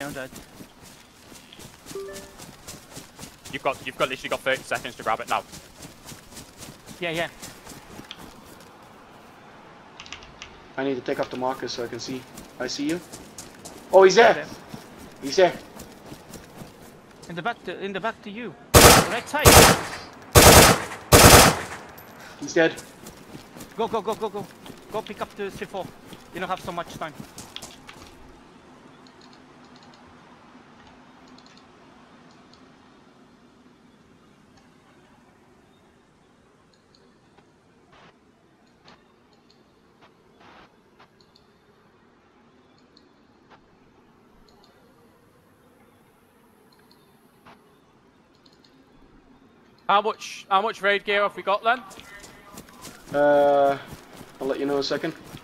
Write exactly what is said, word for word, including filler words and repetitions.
I'm dead. You've got, you've got literally got thirty seconds to grab it now. Yeah, yeah. I need to take off the marker so I can see. I see you. Oh, he's there. there. He's there. In the back, to, in the back to you. Right side. He's dead. Go, go, go, go, go. Go pick up the C four. You don't have so much time. How much, how much raid gear have we got then? Uh, I'll let you know in a second.